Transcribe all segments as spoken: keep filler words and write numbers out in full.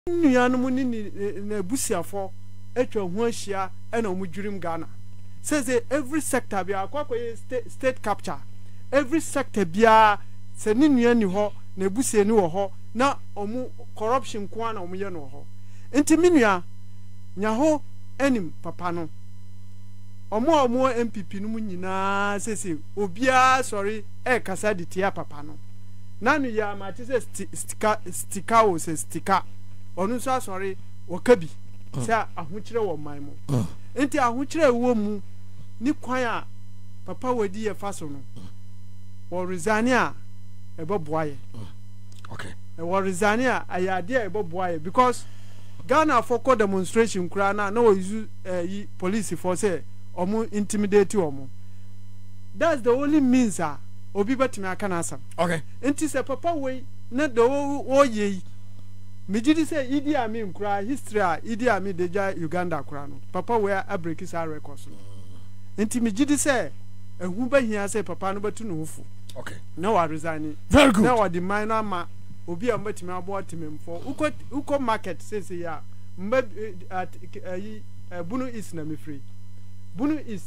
nuanom ni na busiafo etwa ho ahia e na omudwirim Ghana says every sector bia akwakoye state, state capture every sector bia se ni nua ni ho na busie ni wo ho na omu corruption kwa na omu ye no ho enti minua nya ho enim papa no omo omo M P P no mu nyina sese obia sorry e kasa de tia papa no na nu ya ma ti se stika stika o se stika onu so sorry wakabi sa ahokyere wo man mu enti ahokyere wo mu ni kwan a papa wadi ye faso no wo resign a e boboaye okay e wo resign a ayade e boboaye because Ghana for co demonstration kura na na wo use uh, police for say omo intimidate omo. That's the only means ah obi betimi aka na asam. Okay. Enti se papa we na do wo ye megidi say Idi Amin kura history ah Idi Amin deja Uganda kura no papa we a break is our records no. Enti megidi say ehu ba hia say papa no betu no hofu. Okay. Na wa resign. Very good. Na wa the minor ma obi a betimi abo timemfo uko uko market say say ya mba at bunu is na me free bunu is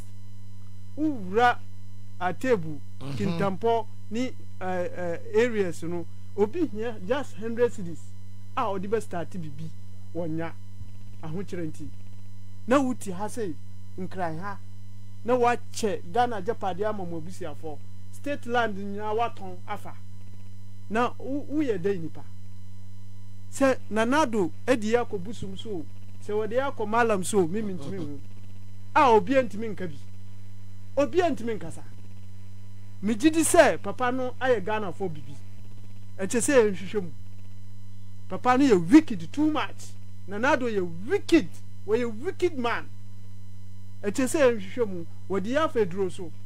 ura atebu kintampo ni areas no obi hia just one hundred cities a odi be start bibi wonya ahokyerenti na wuti ha sei nkran ha na wa che Ghana japade amamo busiafo state land nya waton afa na uye dey nipa se nanado edi yakobusum so se wode yakomalam so mimi ntimi hu a obi antimi nka bi obi antimi nkasa migidi se papa no aye Ghana for bibi eche se nhwehwem papa no ye wicked too much nanado ye wicked we ye wicked man eche se nhwehwem wode ya fedro so